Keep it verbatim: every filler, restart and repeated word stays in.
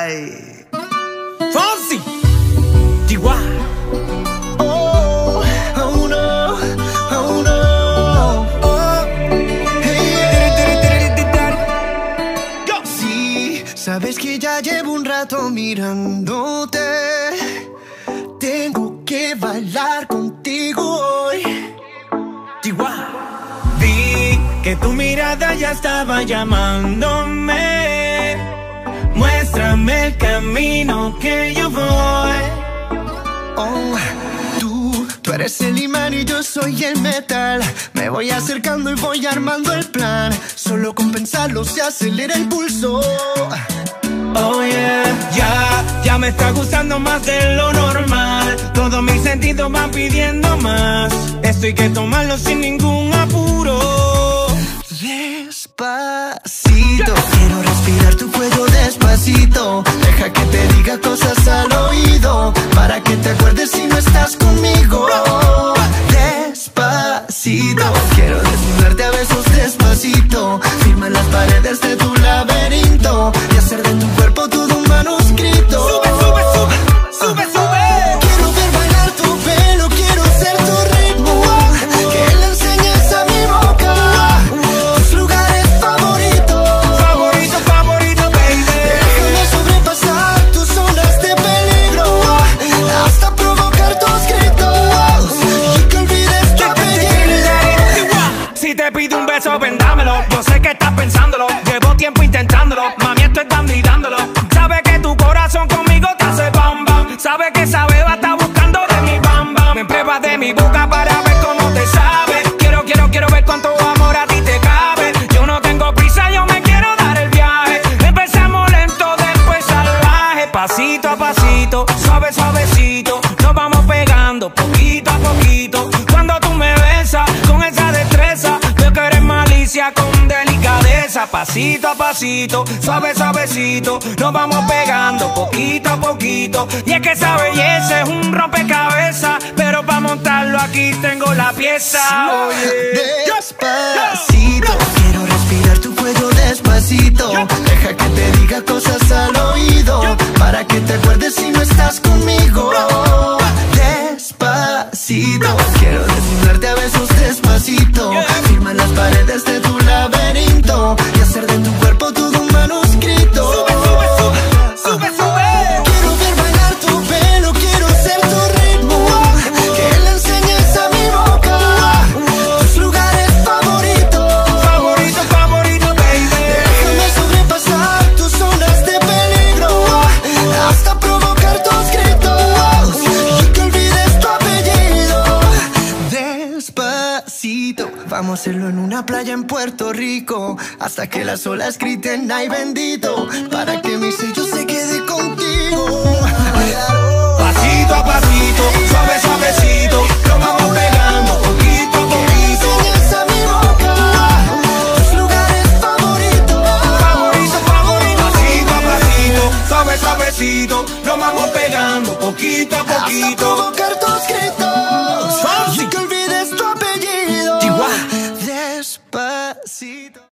Ay. Fonsi. Chihuahua. Oh, oh no, oh no. Oh, hey, yeah. Sí, sabes que ya llevo un rato mirándote. Tengo que bailar contigo hoy. Chihuahua. Vi que tu mirada ya estaba llamándome. Muéstrame el camino que yo voy. Oh, tú, tú eres el imán y yo soy el metal. Me voy acercando y voy armando el plan. Solo con pensarlo se acelera el pulso. Oh yeah, ya, ya me está gustando más de lo normal. Todos mis sentidos van pidiendo más. Esto hay que tomarlo sin ningún apuro. Despacito, quiero respirar tu cuello despacito. Deja que te diga cosas al oído, para que te acuerdes si no estás conmigo. Despacito, quiero desnudarte a besos despacito. Firma las paredes de tu laberinto y hacer de tu cuerpo todo un manuscrito. Sube, sube, sube, sube, sube. Quiero ver bailar tu pelo, quiero ser tu ritmo. Que le enseñes a mi boca tus lugares favoritos. Favorito, favorito, baby. Déjame sobrepasar tus zonas de peligro, hasta provocar tus gritos y que olvides tu apellido. Si te pido un beso, vendámelo. Yo sé que estás pensándolo. Llevo tiempo intentándolo. Mami, estoy dando y dándolo. Sabe que tu corazón conmigo te hace bam bam. Sabe que esa beba está buscando de mi bam bam. Me pruebas de mi boca para ver cómo te sabe. Quiero, quiero, quiero ver cuánto amor a ti te cabe. Yo no tengo prisa, yo me quiero dar el viaje. Empezamos lento, después salvaje. Pasito a pasito, suave, suavecito. Nos vamos pegando poquito a poquito. Cuando tú me besas con esa destreza, veo que eres malicia con delicadeza. Pasito a pasito, suave, suavecito. Nos vamos pegando poquito a poquito. Y es que esa belleza es un rompecabezas, pero para montarlo aquí tengo la pieza. Oye. Despacito, quiero respirar tu cuello despacito. Deja que te diga cosas al oído, para que te acuerdes si no estás conmigo. Despacito, quiero desnudarte a besos despacito. Firma las paredes de tu laberinto y hacer de tu cuerpo todo un manuscrito. Sube, sube, sube, sube, sube. Quiero ver bailar tu pelo, quiero ser tu ritmo. Que le enseñes a mi boca tus lugares favoritos. Favorito, favorito, baby. Déjame sobrepasar tus zonas de peligro, hasta provocar tus gritos y que olvides tu apellido. Despacito, vamos a hacerlo en una playa en Puerto Rico, hasta que las olas griten ay bendito, para que mi sello se quede contigo. Pasito a pasito, suave, suavecito. Nos vamos pegando poquito a poquito. Enseñas a mi boca tus lugares favoritos. Favorito, favorito. Pasito a pasito, suave, suavecito. Nos vamos pegando poquito a Hasta poquito. provocar tus gritos Fonsi. y que olvides tu apellido. Chihuahua. Despacito.